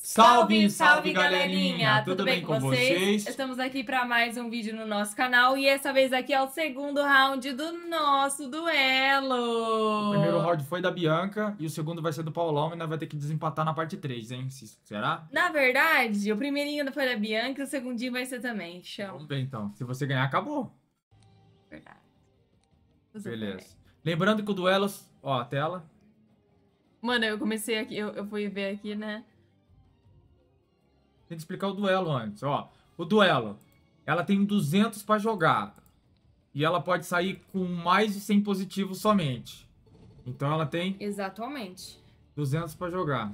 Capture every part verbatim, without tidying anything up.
Salve, salve, galerinha! Tudo bem com vocês? Estamos aqui para mais um vídeo no nosso canal e essa vez aqui é o segundo round do nosso duelo. O primeiro round foi da Bianca e o segundo vai ser do Paulão e nós vai ter que desempatar na parte três, hein? Será? Na verdade, o primeirinho foi da Bianca e o segundinho vai ser também. Chama. Vamos ver então. Se você ganhar, acabou. Verdade. Beleza. Lembrando que o duelo... Ó, a tela. Mano, eu comecei aqui, eu, eu fui ver aqui, né? Tem que explicar o duelo antes, ó. O duelo, ela tem duzentos pra jogar. E ela pode sair com mais de cem positivos somente. Então ela tem... Exatamente. duzentos pra jogar.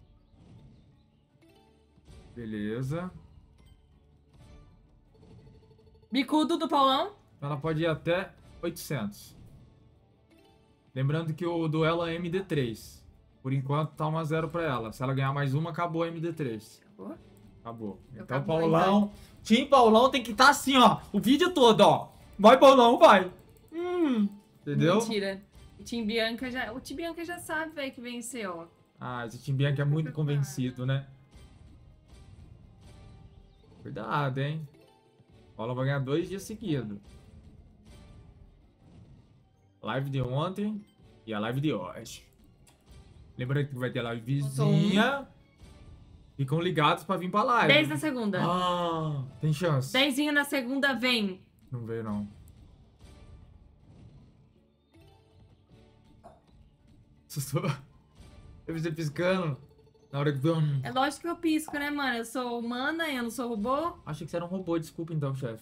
Beleza. Bicudo do Paulão? Ela pode ir até oitocentos. Lembrando que o duelo é M D três. Por enquanto tá um a zero pra ela. Se ela ganhar mais uma, acabou a M D três. Acabou? Acabou. Eu Então, acabou, Paulão... então. Tim Paulão tem que estar assim, ó. O vídeo todo, ó. Vai, Paulão, vai. Hum. Entendeu? Mentira. O Tim Bianca já, o Tim Bianca já sabe, velho, que venceu. Ah, esse Tim Bianca é muito convencido, né? Cuidado, hein? Paulão vai ganhar dois dias seguidos. Live de ontem e a live de hoje. Lembrando que vai ter live vizinha. Ficam ligados pra vir pra live. dez na segunda. Ah, tem chance. dezinho na segunda vem. Não veio, não. Assustou. Eu vi você piscando. Na hora que deu um... É lógico que eu pisco, né, mano? Eu sou humana, eu não sou robô. Achei que você era um robô, desculpa então, chefe.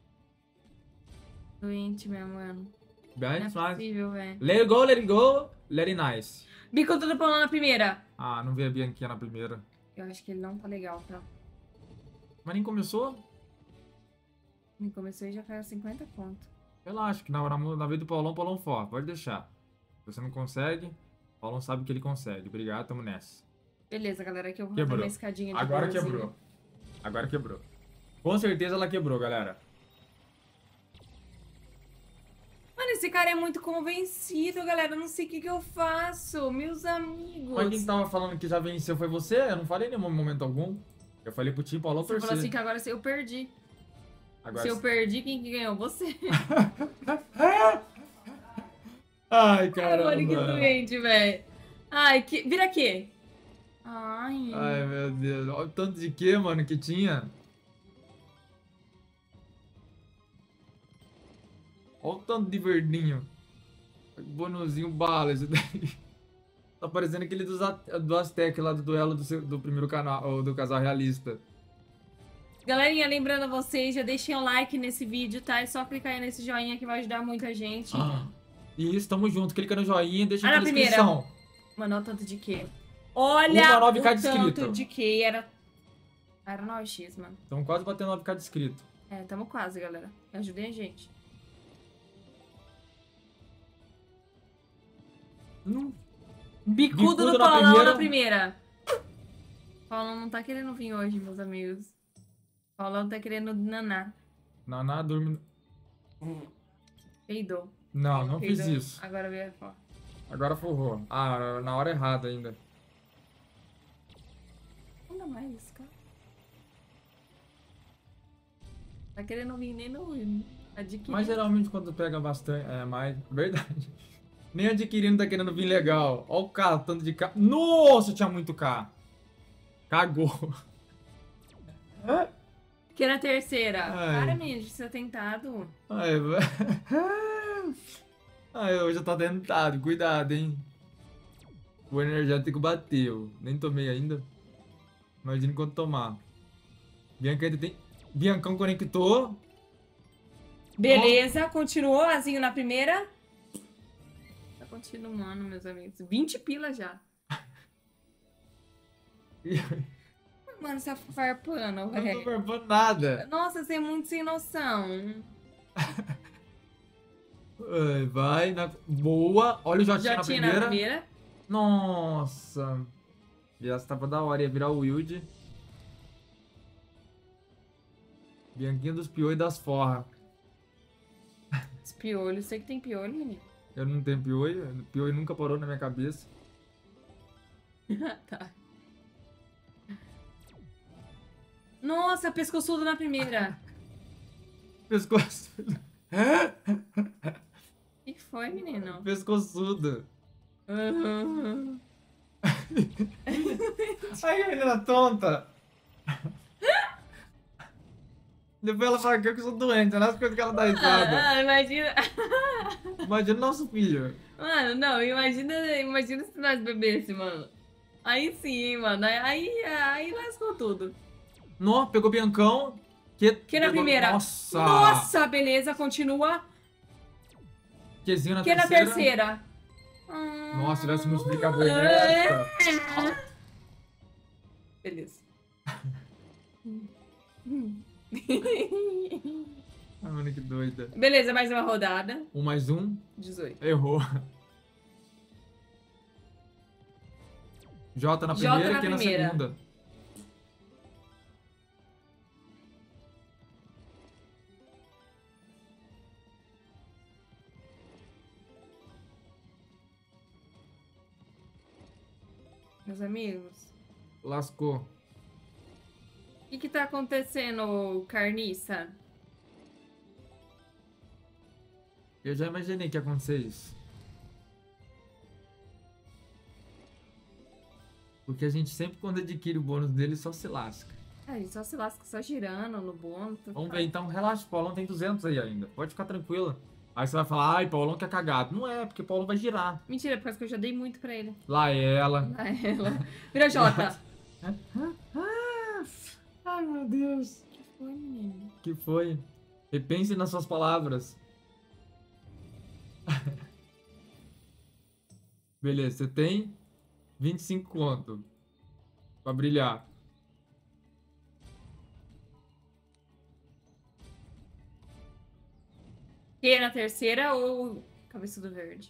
Doente, meu mano. Bem, Não é mas... possível, velho. Let it go, let it go, let it nice. Bicudo do Paulão na primeira. Ah, não vi a Bianquinha na primeira. Eu acho que ele não tá legal, tá? Mas nem começou? Nem começou e já caiu cinquenta pontos. Relaxa, que na, na, na vez do Paulão, Paulão for. Pode deixar. Se você não consegue, Paulão sabe que ele consegue. Obrigado, tamo nessa. Beleza, galera, aqui eu vou Quebrou. fazer uma escadinha de Agora bolzinho. quebrou. Agora quebrou. Com certeza ela quebrou, galera. Mano, esse cara é muito convencido, galera. Eu não sei o que, que eu faço. Meus amigos. Mas quem tava falando que já venceu foi você? Eu não falei em nenhum momento algum. Eu falei pro Tim Paulão Você torcer. falou assim que agora eu perdi. Agora... Se eu perdi, quem que ganhou? Você. Ai, caramba. Olha que doente, velho. Ai, que... Vira aqui. Ai. Ai, meu Deus. Olha o tanto de que, mano, que tinha. Olha o tanto de verdinho. Bonuzinho bala esse daí. Tá parecendo aquele dos, do Aztec lá do duelo do, seu, do primeiro canal, ou do casal realista. Galerinha, lembrando a vocês, já deixem o like nesse vídeo, tá? É só clicar aí nesse joinha que vai ajudar muita gente. Ah, isso, tamo junto. Clica no joinha, deixa Ah, na na descrição. primeira. Mano, olha o tanto de que. Olha Uma nove K o de tanto inscrito. de que era... Era nove x, mano. Estamos quase batendo nove K de inscrito. É, tamo quase, galera. Ajudem a gente. Hum. Bicudo, Bicudo do na Paulão primeira. na primeira. Paulão não tá querendo vir hoje, meus amigos. Paulão tá querendo naná. Naná dorme... Peidou. Não, não Peidou. fiz isso. Agora veio a foto. Agora forrou. Ah, na hora errada ainda. Não dá mais, cara. Tá querendo vir nem no adquirir. Mas geralmente quando pega bastante, é mais... Verdade. Nem adquirindo tá querendo vir legal. Ó o K, tanto de K. Nossa, tinha muito K. Cagou. Que na terceira. Ai. Para, menino, de ser tentado. Ai, velho. Ai, eu já tô tentado. Cuidado, hein. O energético bateu. Nem tomei ainda. Imagina quando tomar. Bianca ainda tem... Biancão conectou. Beleza, continuou. Azinho na primeira. Tá continuando, meus amigos. vinte pilas já. Mano, você tá farpando, Eu não tô velho. farpando nada. Nossa, você é muito sem noção. Ai, vai na... Boa. Olha o Jotinha Já na tinha primeira. na primeira. Nossa. Já tava da hora. Ia virar o Wild. Bianquinha dos piolhos e das forra. Os piolhos. Sei que tem piolho, menino. Eu não tenho piolho. Piolho nunca parou na minha cabeça. Tá. Nossa, pescoçudo na primeira. Pescoçudo. O que foi, menino? Pescoçudo. Uhum. Ai, a menina tonta. Depois ela fala que eu sou doente, não é as coisas que ela dá risada. Ah, imagina. Imagina nosso filho. Mano, não, imagina, imagina se nós bebêssemos, mano. Aí sim, mano. Aí, aí lascou tudo. Nó, pegou Biancão. Que, Que na pegou... primeira. Nossa. Nossa, beleza, continua. Quezinho na Que terceira. na terceira. Nossa, se tivesse multiplicador É. nessa. Beleza. Ai, mano, que doida. Beleza, mais uma rodada. Um mais um. dezoito. Errou. J na J primeira na e Q na primeira. segunda. Meus amigos, Lascou. o que que tá acontecendo, carniça? Eu já imaginei que ia acontecer isso. Porque a gente sempre, quando adquire o bônus dele, só se lasca. Ah, ele só se lasca, só girando no bônus. Vamos ver, então relaxa, o Paulão tem duzentos aí ainda. Pode ficar tranquila. Aí você vai falar, ai, Paulão que é cagado. Não é, porque o Paulão vai girar. Mentira, por causa que eu já dei muito pra ele. Lá ela. Ah, ela. Vira Jota. Ai, meu Deus. O que foi, menino? Que foi? Repense nas suas palavras. Beleza, você tem vinte e cinco conto pra brilhar. Que na terceira ou cabeça do verde?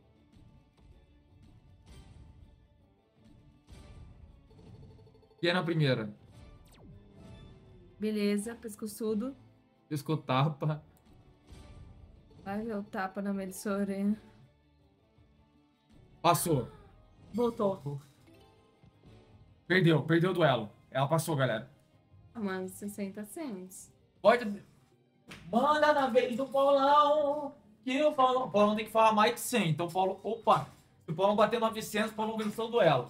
E é na primeira? Beleza, pescoçudo. Pescotapa. Vai ver o tapa na meio de sua orelha. Passou. Voltou. Perdeu, perdeu o duelo. Ela passou, galera. Ah, mano, sessenta cents. Pode. Manda na vez do Paulão. Que o Paulão. O Paulão tem que falar mais de cem. Então o Paulão. Opa! Se o Paulão bater novecentos, o Paulão venceu o duelo.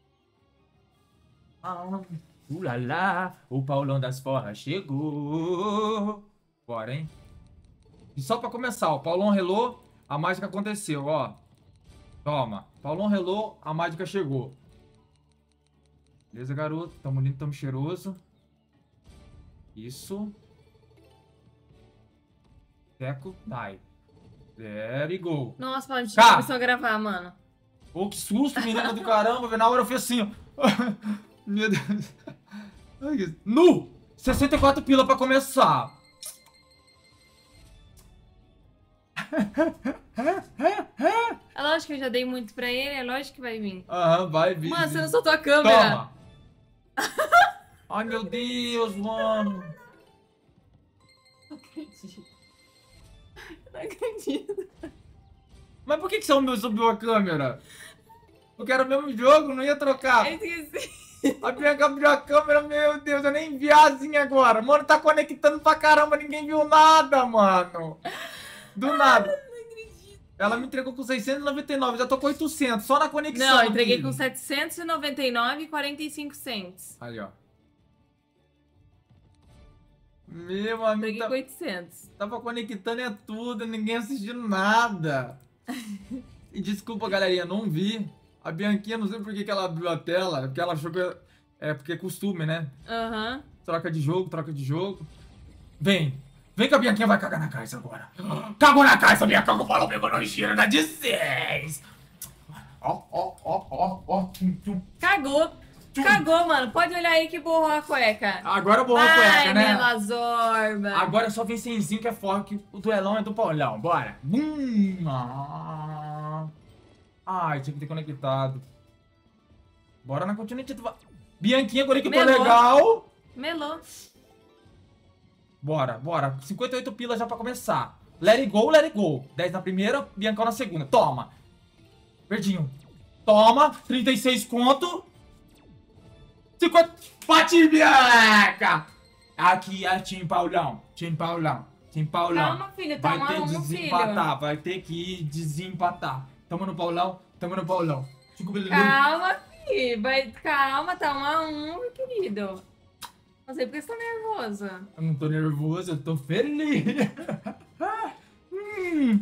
Ah, ulala, o Paulão das Forras chegou. Bora, hein? E só pra começar, o Paulão relou, a mágica aconteceu, ó. Toma. Paulão relou, a mágica chegou. Beleza, garoto? Tamo lindo, tamo cheiroso. Isso. Teco, dai. There you go. Nossa, pode Cá. começou a gravar, mano. Ô, que susto, menina do caramba. Na hora eu fiz assim, ó. Meu Deus. Ai, nu! sessenta e quatro pila pra começar. É lógico que eu já dei muito pra ele, é lógico que vai vir. Aham, vai vir. Mano, você não soltou a câmera. Toma. Ai, meu Deus, mano. Não acredito. Não acredito. Mas por que que você subiu a câmera? Porque era o mesmo jogo, não ia trocar. Eu esqueci. A Bianca abriu a câmera, meu Deus, eu nem vi assim agora. Mano, tá conectando pra caramba, ninguém viu nada, mano. Do nada. Não acredito. Ela me entregou com seiscentos e noventa e nove, já tô com oitocentos, só na conexão. Não, eu entreguei aqui. com setecentos e noventa e nove e quarenta e cinco cents. Aí, ó. Meu amigo, Entreguei tá, com oitocentos. tava conectando é tudo, ninguém assistindo nada. E desculpa, galerinha, não vi. A Bianquinha, não sei por que que ela abriu a tela, porque ela achou que é porque é costume, né? Aham. Troca de jogo, troca de jogo. Vem. Vem que a Bianquinha vai cagar na caixa agora. Cagou na caixa, Bianca, que o Paulão pegou no giro na de seis. Ó, ó, ó, ó, ó. Tum, tum. Cagou. Cagou, mano. Pode olhar aí que borrou a cueca. Agora borrou a Ai, cueca, né? Melazorba. Agora só vem semzinho que é forte, que o duelão é do Paulão. Bora. Hum, ah. Ai, tinha que ter conectado. Bora na continuidade. Bianquinha conectou Melou. legal. Melou. Bora, bora. cinquenta e oito pilas já pra começar. Let it go, let it go. dez na primeira, Biancão na segunda. Toma. Verdinho. Toma. trinta e seis conto. cinquenta. pra ti, Bianca! Aqui é Tim Paulão, Tim Paulão, Tim Paulão. Calma, filho, tá vai ter um que filho. desempatar, vai ter que desempatar. Tamo no Paulão, tamo no Paulão. Calma, filho, vai, calma, tá um a um, meu querido. Não sei porque você tá nervosa. Eu não tô nervoso, eu tô feliz. hum.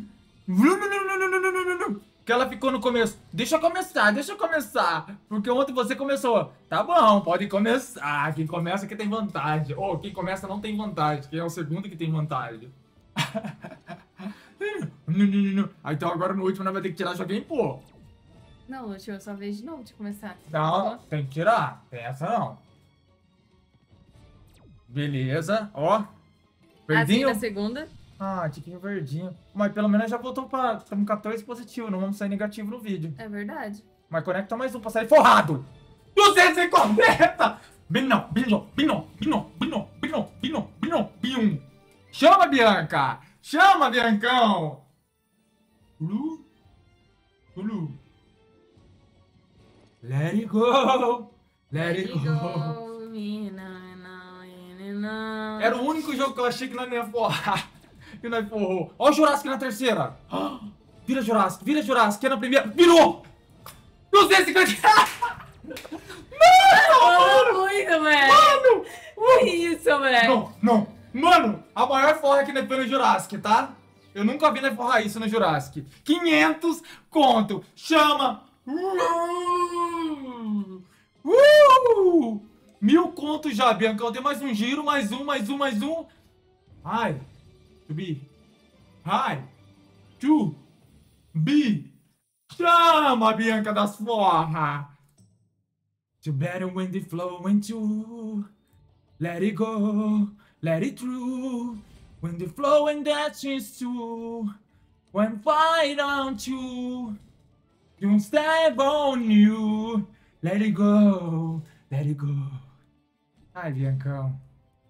Que ela ficou no começo. Deixa eu começar, deixa eu começar. Porque ontem você começou. Tá bom, pode começar. Quem começa que tem vantagem. Ou oh, quem começa não tem vantagem. Quem é o segundo que tem vantagem. ah, então agora no último nós vamos ter que tirar joguinho, pô. Não, Lúcio, é sua vez de novo de começar. Não, tem que tirar. Tem essa não. Beleza, ó. Verdinho. Assim, na segunda. Ah, tiquinho verdinho. Mas pelo menos já voltou pra... Estamos quatorze positivo, não vamos sair negativo no vídeo. É verdade. Mas conecta mais um pra sair forrado. duzentos e quarenta! Binão, binão, binão, binão, binão, binão, binão, binão, binão. Chama, Bianca! Chama, Biancão! Ulu? Ulu? Let it go! Let it go! Era o único jogo que eu achei que não ia forrar. E nós forrou. Ó o Jurassic na terceira. Vira Jurassic, vira Jurassic. É na primeira. Virou! duzentos e cinquenta! Mano! Muito, velho! Mano! Que isso, velho? Não, não. Mano, a maior forra que nós foi no Jurassic, tá? Eu nunca vi nós forrar isso no Jurassic. quinhentos conto. Chama! Uh! Uh! Mil conto já, Bianca. Eu dei mais um giro, mais um, mais um, mais um. Ai. To be. Hi. To be. Chama, Bianca das forra. To better when the flow into. Let it go. Let it through. When the flow and that is too. When fight on you. Don't step on you. Let it go. Let it go. Ai, Biancão.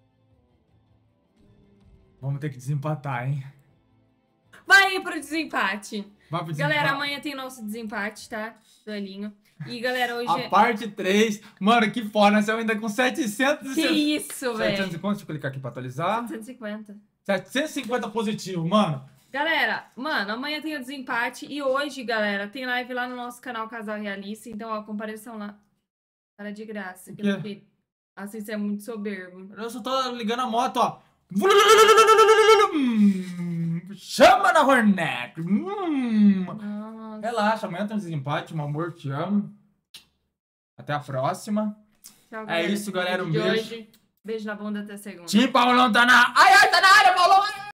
Vamos ter que desempatar, hein? Vai ir pro desempate. Vai pro desempate. Galera, amanhã tem nosso desempate, tá? Duelinho. E, galera, hoje... A parte três. Mano, que foda. Nós estamos ainda com setecentos e... Que isso, velho? setecentos e quanto? Deixa eu clicar aqui pra atualizar. setecentos e cinquenta. setecentos e cinquenta positivo, mano. Galera, mano, amanhã tem o desempate. E hoje, galera, tem live lá no nosso canal Casal Realista. Então, ó, compareçam lá. Para de graça. Que? Porque assim, você é muito soberbo. Eu só tô ligando a moto, ó. Chama na Hornet. Hum. Relaxa, amanhã tem um desempate, meu amor, te amo. Até a próxima. Tchau, é isso, galera. Um de beijo. Hoje. Beijo na bunda até segunda. Tim Paulão tá na... Ai,